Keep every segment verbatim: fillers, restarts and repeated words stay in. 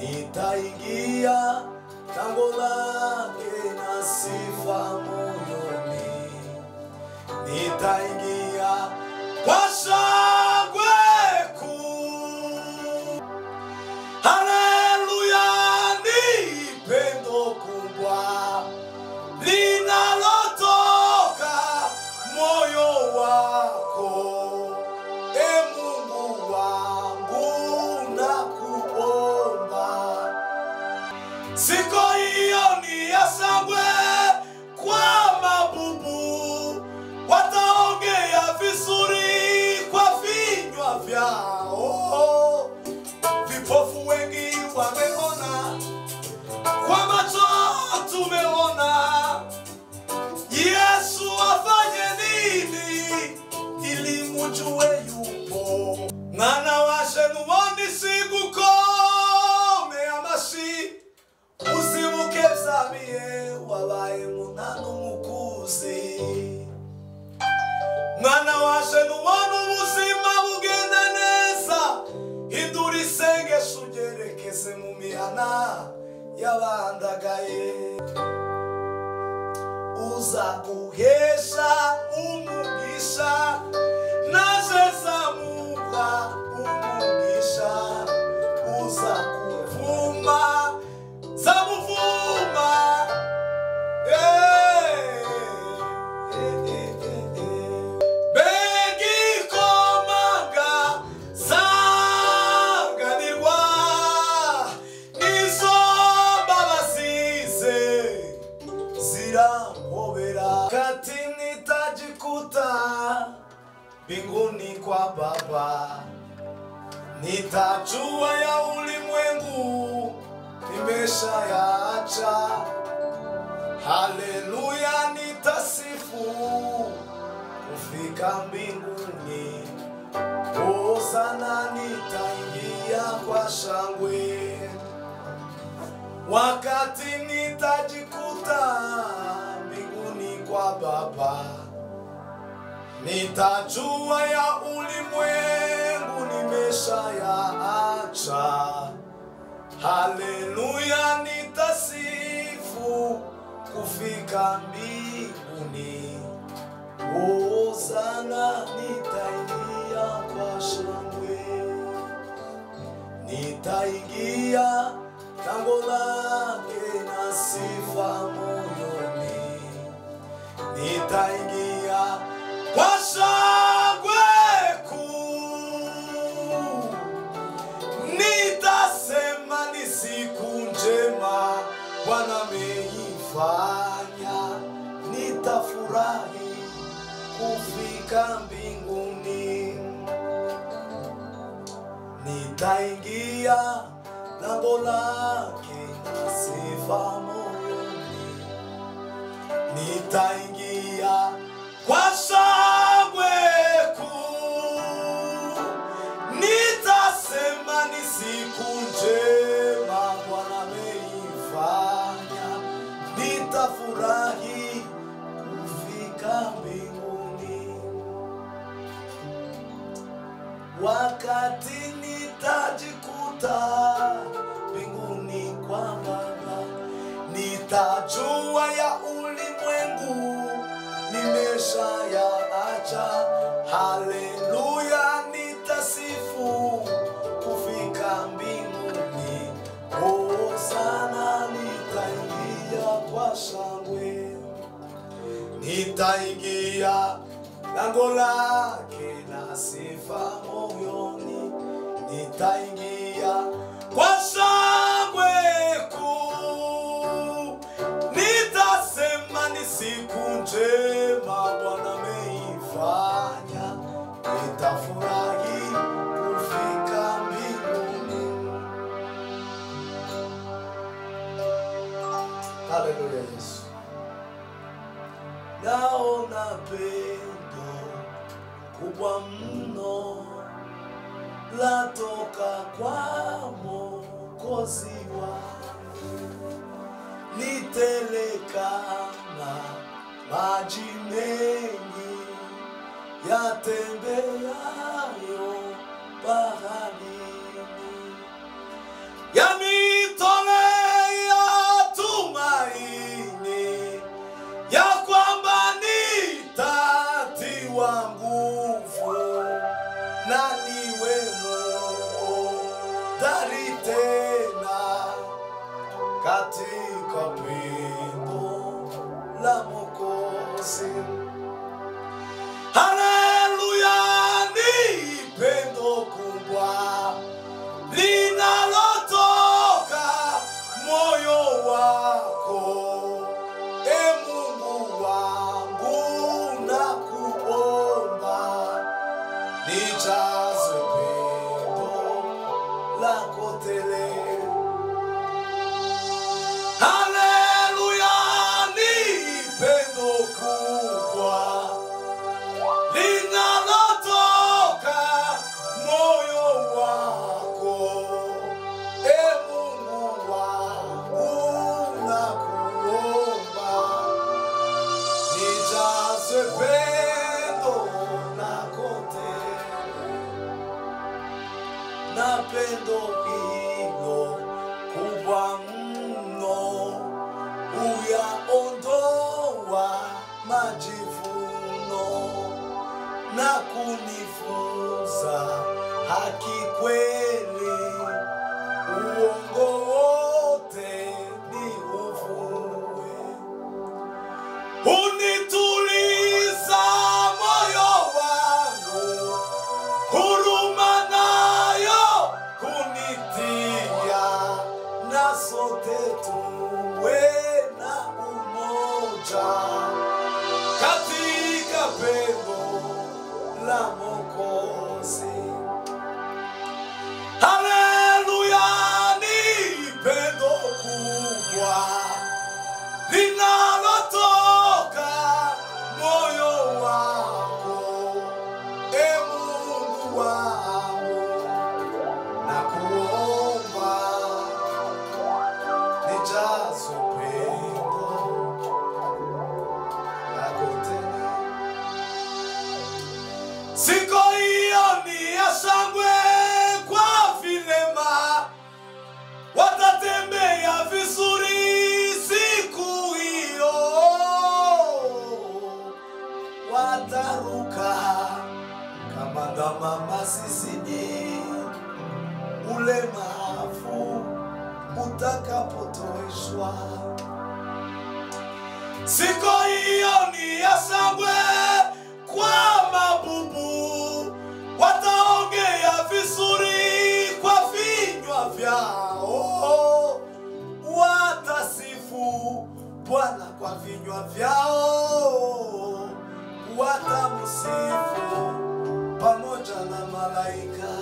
nitaingia lango lake na sifa moyoni, nitaingia kwa shangwe kuu. Haleluya, ni pendo kubwa linalotoka moyo wako, e Mungu wangu nakuomba. Siku hiyo ni ya shangwe kwa mabubu, wataongea vizuri kwa vinywa vyao. Vipofu wengi wameona, kwa macho tumeona. Yesu afanye nini ili mujue yupo? Mwana washenu woni siguko me amashi, usibuke zabie wabaye munanu mukuzi. Mwana washenu wonu muzima bugenda neza, hinduri senge sugerekeze mu mihana yabandagaye. Uza guhesha umugisha naje zamuka umugisha, uza kuvuma zamuvuma. Hey, hey, hey, hey, hey. Begi komanga sanganirwa nizo babasize zirambobera. Kati nitajikuta mbinguni kwa Baba, nitajua ya ulimwengu nimesha yaacha. Haleluya, nitasifu kufika mbinguni. O sana, nitaingia kwa shangwe. Wakati nitajikuta mbinguni kwa Baba, nitajua ya ulimwengu nimesha yaacha. Haleluya, nitasifu kufika mbinguni. O sana, nitaingia kwa shangwe. Nitaingia lango lake na sifa moyoni, nitaingia kwa shangwe kuu. Nitasema ni siku njema Bwana ameifanya, nitafurahi kufika mbinguni. Nitaingia lango lake na sifa moyoni, nitaingia kwa shangwe kuu. Nitasema ni siku njema Bwana ameifanya, nitafurahi kufika mbinguni. Wakati nitajikuta mbinguni kwa Baba, nitajua ya ulimwengu nimesha yaacha. Haleluya, nitasifu kufika mbinguni. O sana, nitaingia kwa shangwe. Nitaingia lango lake na sifa moyoni, nitaingia kwa shangwe kuu. Nitasema ni siku njema Bwana ameifanya, nitafurahi kufika mbinguni. Haleluya Yesu. Naona pendo kubwa mno latoka kwa Mwokozi wangu, litelekana maji mengi yatembeayo baharini. Yami fahari tena katika pendo la Mwokozi. Haleluya, ni pendo kubwa linalotoka moyo wako. E Mungu wangu, nakuomba nijaze pendo lako tele. Haleluya, ni pendo kubwa linalotoka moyo wako. E Mungu wangu, nakuomba nijaze pendo lako tele. Na pendo hilo kubwa mno uyaondoa majivuno na kunifunza haki kweli, uongo wote ni uvue. Unituliza moyo wangu, huruma nayo kunitia, na sote tuwe na umoja katika pendo la Mwokozi. Haleluya, ni pendo kubwa linalotoka moyo wako. E Mungu wangu, nakuomba nijaze pendo lako tena. Siku hiyo ni ya shangwe kwa vilema, watatembea vizuri siku hiyo, wataruka kama ndama mazizini, ulemavu utakapotoeshwa. Siku hiyo ni ya shangwe kwa mabubu, wataongea vizuri kwa vinywa vyao, watasifu Bwana kwa vinywa vyao, watamsifu pamoja na malaika.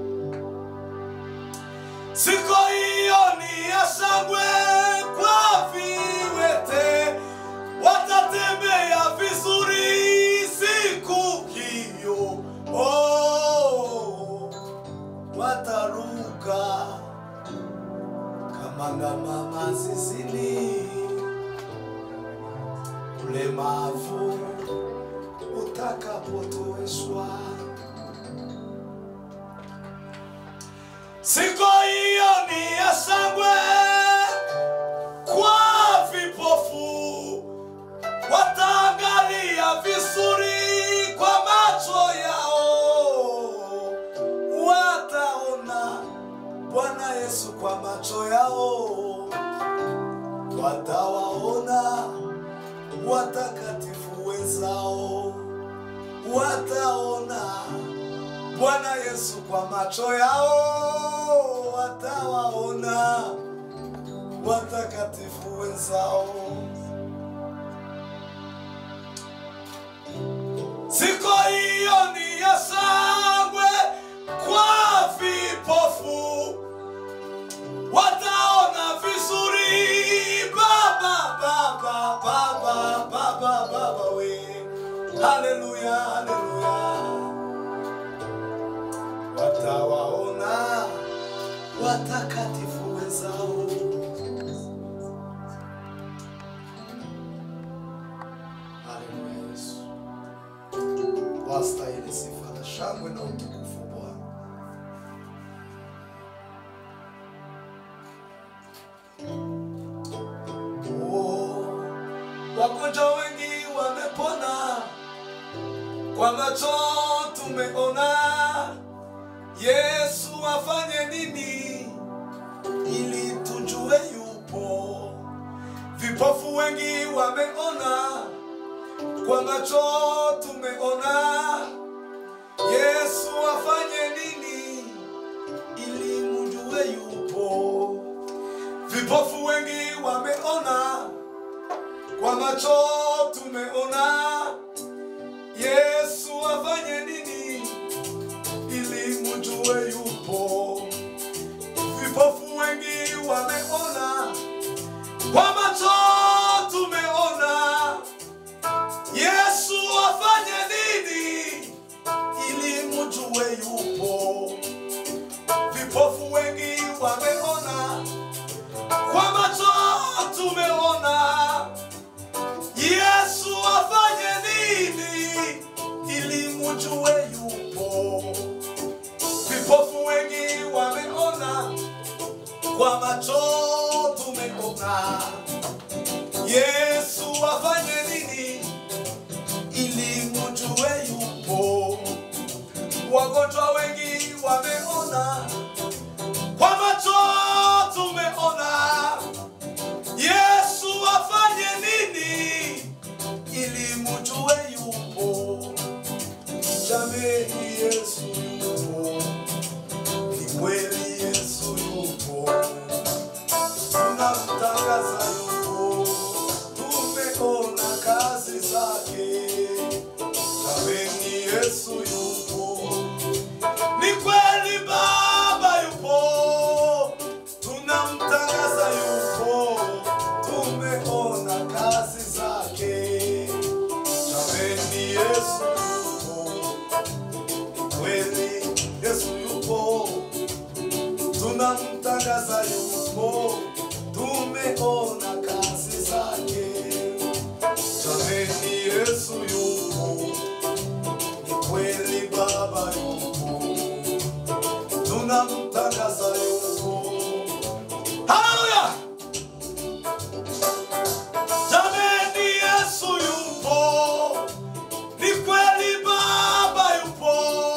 Siku hiyo ni ya shangwe kwa viwete, watatembea vizuri siku hiyo. Oh, wataruka kama ndama mazizini, ulemavu utakapotoeshwa. Siku hiyo ni ya shangwe kwa vipofu, wataangalia vizuri kwa macho yao, wataona Bwana Yesu kwa macho yao, watawaona watakatifu wenzao, wataona Bwana Yesu kwa macho yao, watawaona watakatifu wenzao. Siku hiyo ni ya shangwe kwa vipofu, wataona vizuri. Baba, baba, baba, baba, baba we. Haleluya, haleluya. Watawaona watakatifu wenzao. Haleluya Yesu. Wastahili sifa na shangwe na utukufu Bwana. Oh, wagonjwa wengi wamepona, kwa macho tumeona. Yesu afanye nini? macho tumeona Yesu afanye nini ili mjue yupo. Vipofu wengi wameona, kwa macho tumeona Yesu afanye nini ili mjue yupo. Vipofu wengi wameona, kwa macho tumeona Yesu afanye nini ili mjue yupo. Vipofu wengi wameona, kwa macho tumeona Yesu afanye nini ili mjue yupo. Vipofu wengi wameona, kwa macho tumeona Yesu afanye nini ili mjue yupo. Wagonjwa wengi wameona, kwa macho tumeona Yesu afanye nini ili mjue yupo. Jameni, Yesu yupo, ni kweli Yesu yupo, tunamtangaza yupo, tumeona kazi zake. Jameni, Yesu yupo, ni kweli Baba yupo, tunamtangaza yupo, tumeona kazi zake. Jameni, Yesu yupo, ni kweli Yesu yupo, tunamtangaza yupo, tumeona kazi zake. Jameni, Yesu yupo, ni kweli Baba yupo, tunamtangaza yupo. Haleluya! Jameni, Yesu yupo, ni kweli Baba yupo,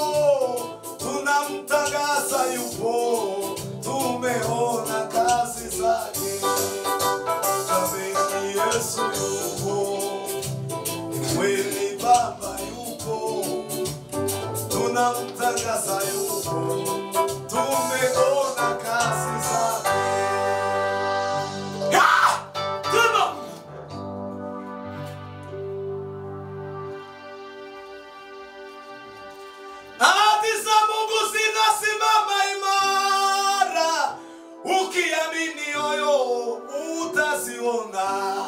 tunamtangaza yupo, tumeona kazi zake. Jameni, Yesu yupo, ni kweli Baba yupo, tunamtangaza yupo, tumeona kazi zake. Ahadi za Mungu zinasimama imara, ukiamini yoyo utaziona.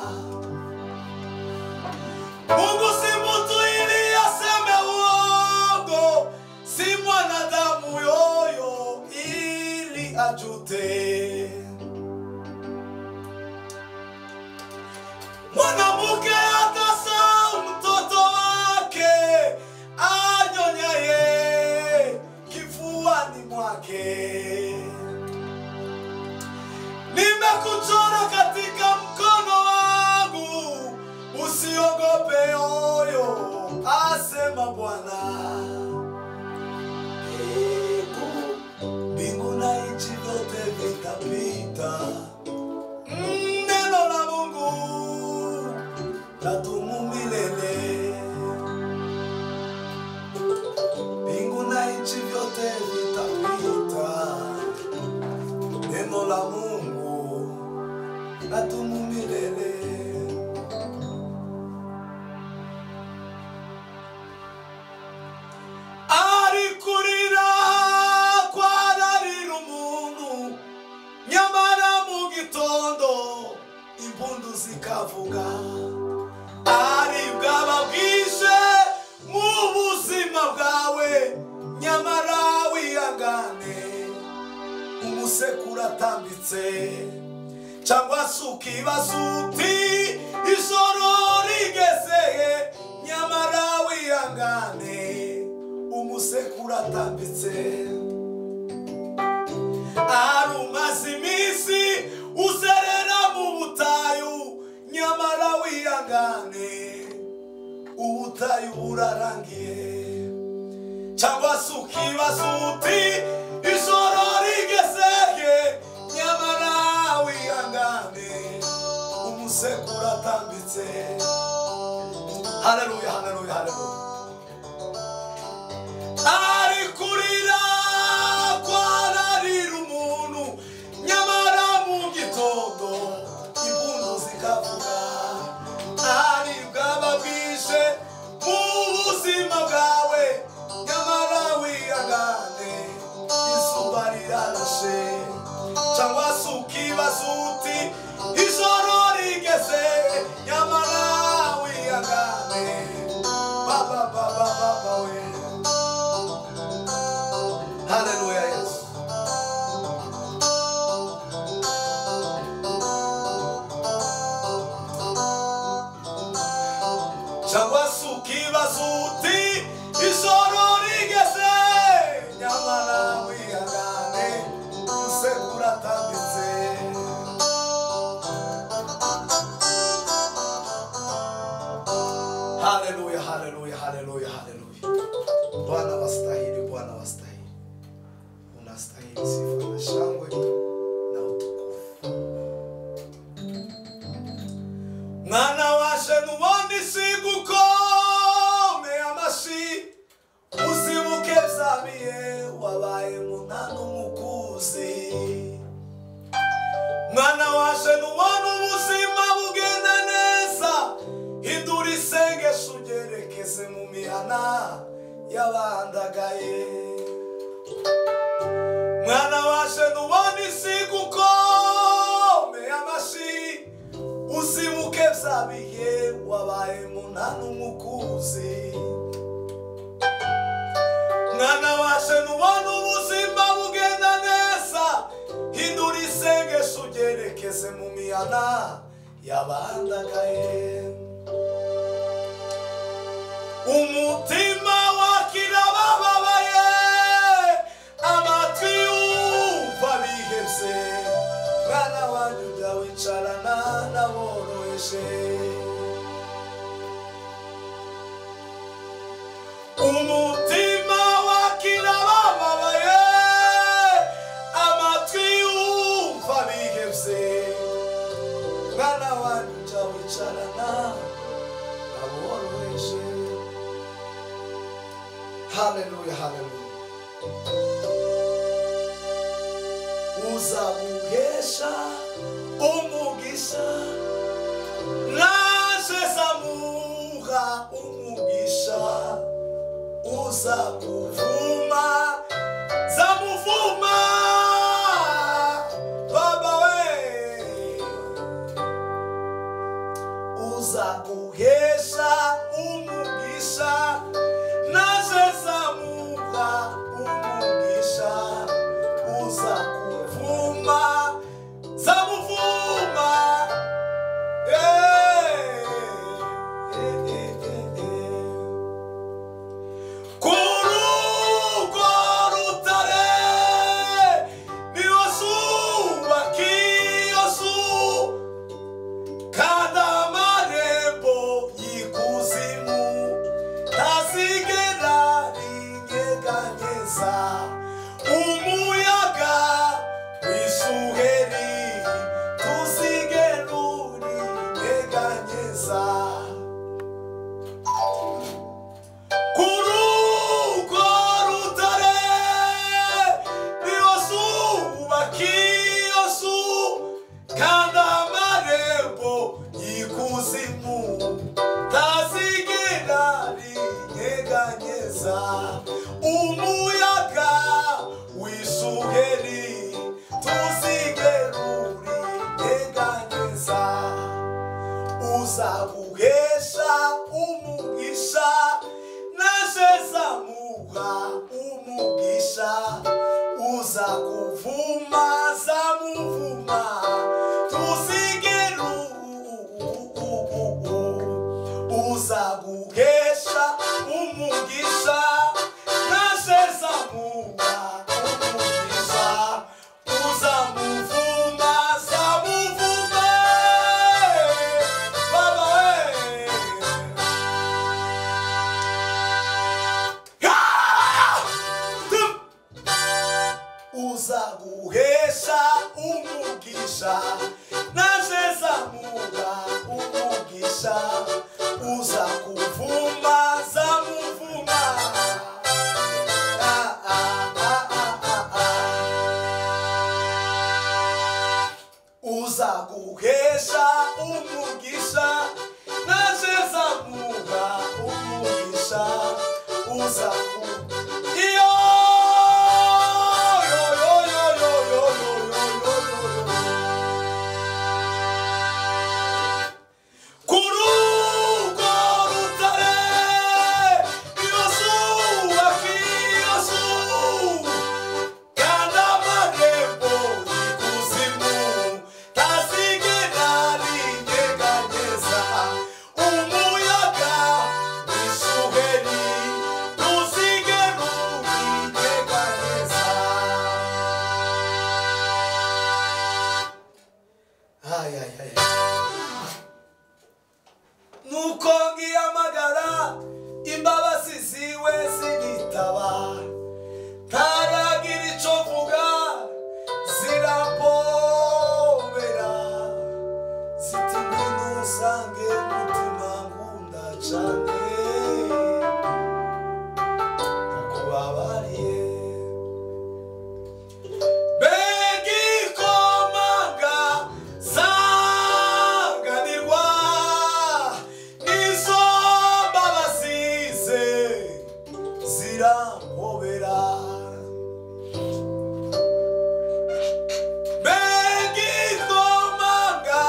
Mungu si mtu ili aseme uongo, si mwanadamu yoyo ili ajute. Mwanamke atazaa mtoto wake anyonyaye kifuani mwake. Nimekuchora katika mkono wangu, usiogope yoyo, asema Bwana. Mbingu na nchi vyote vitapita, neno la Mungu ladumu milele. Mbingu na nchi vyote vitapita, neno la Mungu ladumu milele. Arikurira kwa rarira umuntu, nyamara mu gitondo impundu zikavuga. Ari bwababwije mu buzima bwawe, nyamara wihangane, umusekura atambitse. Cyangwa se ukibaza uti ijoro rigeze, nyamara wihangane, umusekura atambitse. Ari umaze iminsi uzerera mu butayu, nyamara wihangane, ubutayu burarangiye. Cyangwa se ukibaza uti ijoro rigeze, nyamara wihangane, umusekura atambitse. haleluya haleluya haleluya ari kurira kwararira umuntu nyamara mu gitondo impundu zikavuga ari bwababwishe mu buzima bwawe nyamara wiyangane izuba rirarashe cyangwa se ukibaza uti ijoro rigeze nyamara wiyangane baba baba baba we haleluya Yesu cyangwa se ukibaza uti ijoro rigeze nyamara wiyangane usekura atambitse haleluya haleluya haleluya haleluya Bwana wastahili Bwana wastahili unastahili sifa na shangwe na utukufu mwana washe nubundi sigukome amashi uzibuke byabiye wabaye munana umukuzi mwana washe nubona ubuzima bugenda neza hindura isengesho ugerekeze mu mihana y'abandagaye mwana washe nubona isigukome amashi uzibuke byabiye wabaye munana umukuzi mwana washe nubona ubuzima bugenda neza hindura isengesho ugerekeze mu mihana y'abandagaye umutima wakira bababaye amatwi yumva bihebye mwana wanjye ujya wicarana n'aboroheje umutima wakira bababaye amatwi yumva bihebye mwana wanjye ujya wicarana n'aboroheje haleluya haleluya uzamuhesha umugisha naje zamuha umugisha uzakuvuma zamuvuma baba we uzamuhesha umugisha naje zamuha umugisha uzakuvuma zamuvuma kuru uzaguhesha umugisha naje zamuha umugisha uzagu iyo yo yo yo yo yo yo yo kurugo rutare iyo zuba kiyo zuba kana marembo ikuzimu tasigena rigeganyeza umuyaga w'ishuheri ntuzige rugigeganyeza. Ay, ay, ay. Nuko ngiyamagara imbabazi ziwe ziritaba ntaragira ico mvuga zirapobera ziti ngwino usange mutima nkunda cane nakubabariye begikomanga sanganirwa nizo mbabasize zirampobera begikomanga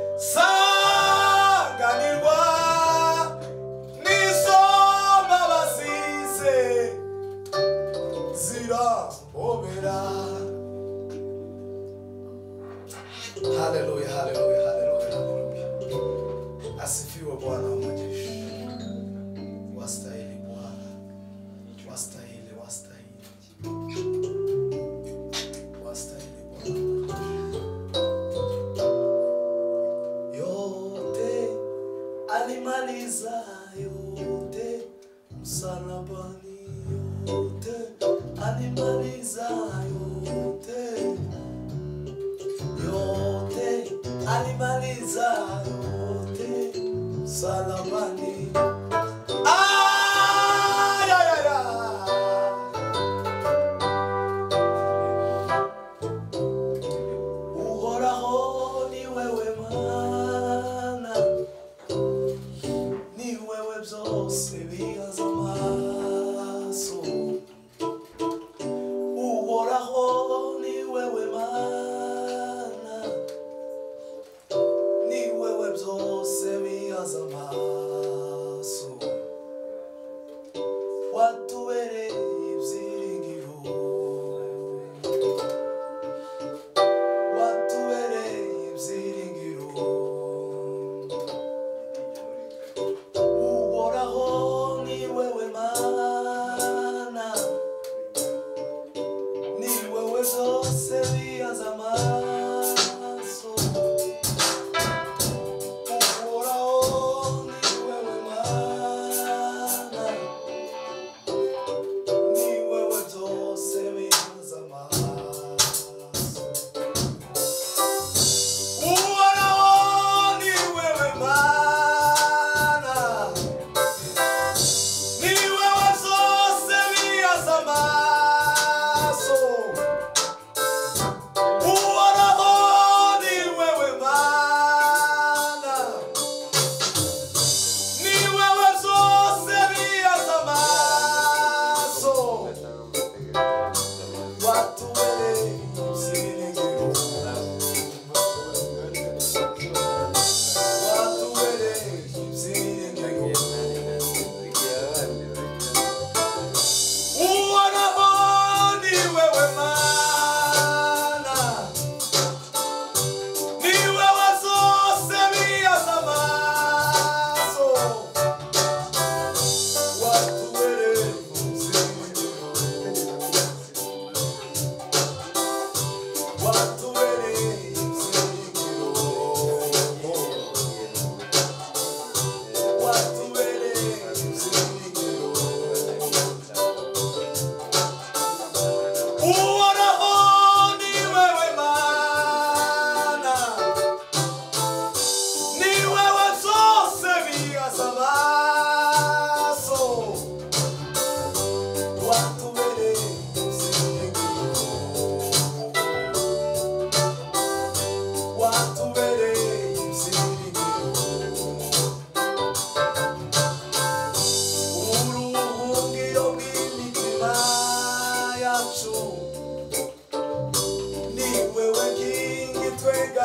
sanganirwa nizo mbabasize zirampobera. Haleluya, haleluya, haleluya, haleluya. Asifiwe Bwana wa majeshi. Wastahili Bwana. Wastahili, wastahili. Wastahili Bwana wa majeshi. Yote alimaliza yote msalabani, yote alimaliza yote yote alimaliza yote msalabani. Ay, ay, ay, ay. Uhoraho ni wewe Mana, ni wewe byose bihanze amaso. Uhoraho ni wewe Mana, ni wewe byose bihanze amaso.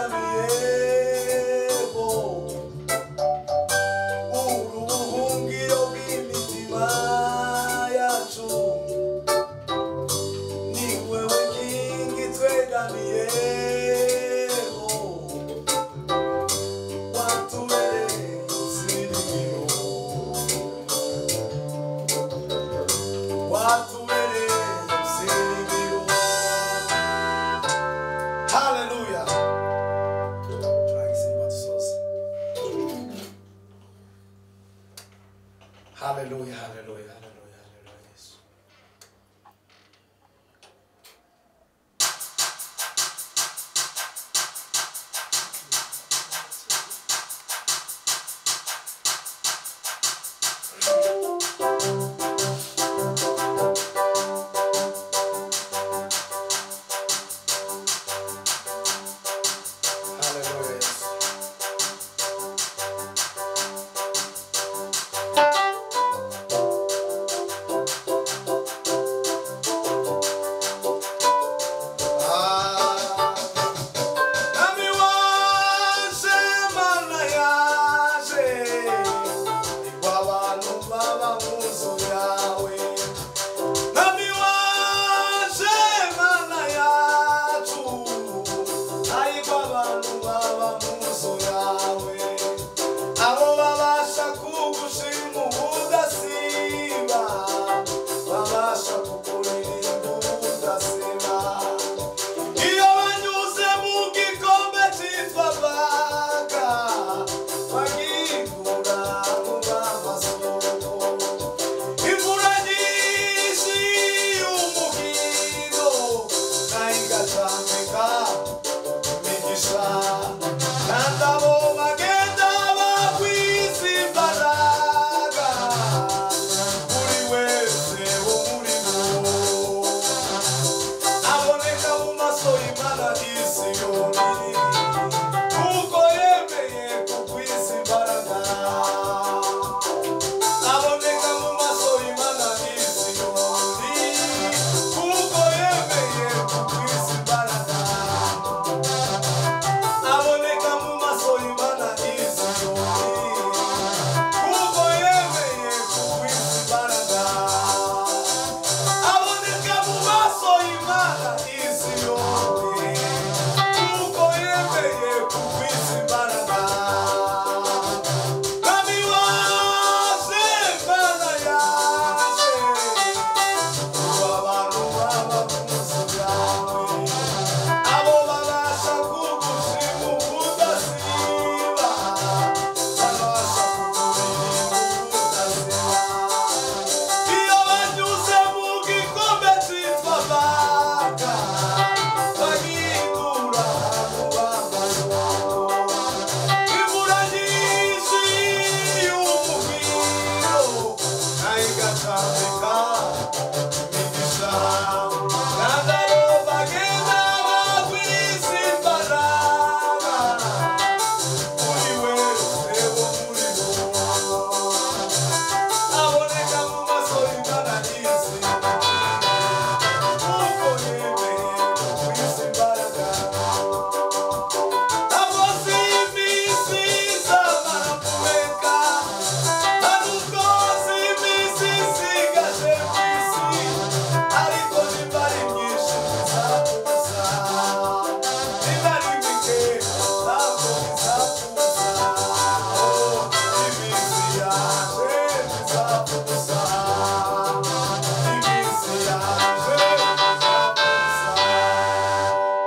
twegamiyeho urubuhungiro bw'imitima yacu ni wewe kingi twegamiyeho watubereye usirimiro watubereye usirimiro. Hallelujah. Hallelujah, hallelujah, hallelujah, hallelujah. Yes. Hallelujah, yes.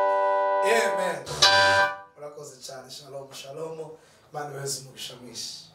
Shalom, shalom. Manu Yesu mwisha mwishi.